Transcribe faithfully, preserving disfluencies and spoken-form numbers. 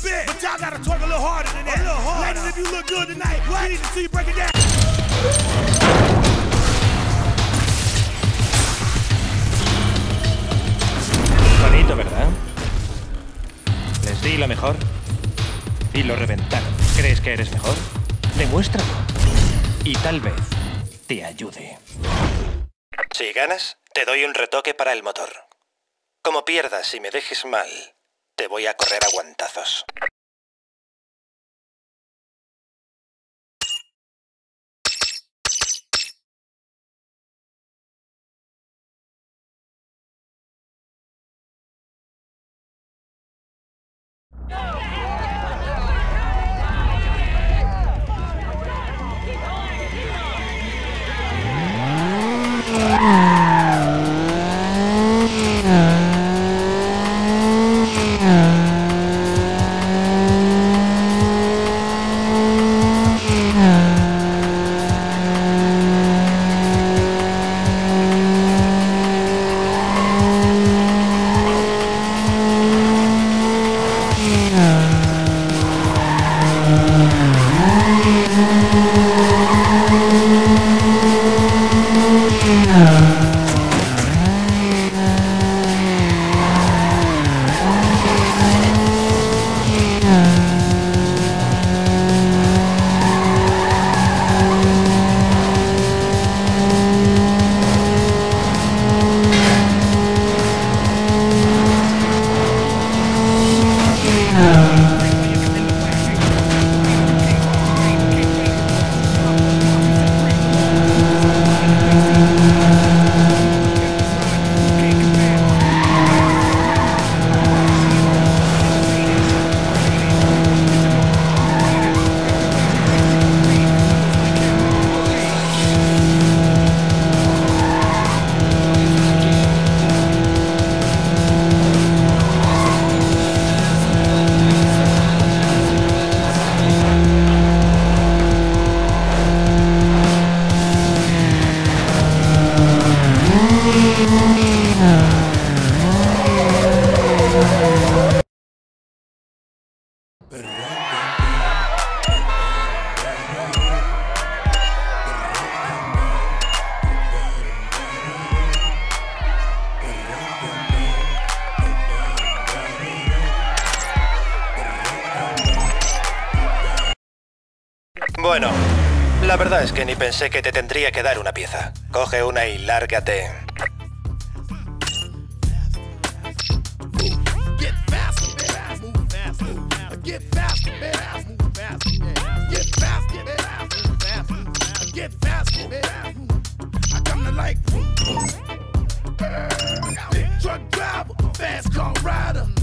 bit, but y'all gotta twerk a little harder than that. A little harder. Ladies, if you look good tonight, we need to see you break it down. Bonito, ¿verdad? Les di lo mejor y lo reventaron. ¿Crees que eres mejor? Demuéstralo. Y tal vez te ayude. Si ganas, te doy un retoque para el motor. Como pierdas y me dejes mal, te voy a correr a guantazos. Bueno, la verdad es que ni pensé que te tendría que dar una pieza. Coge una y lárgate. Big truck driver, fast car rider.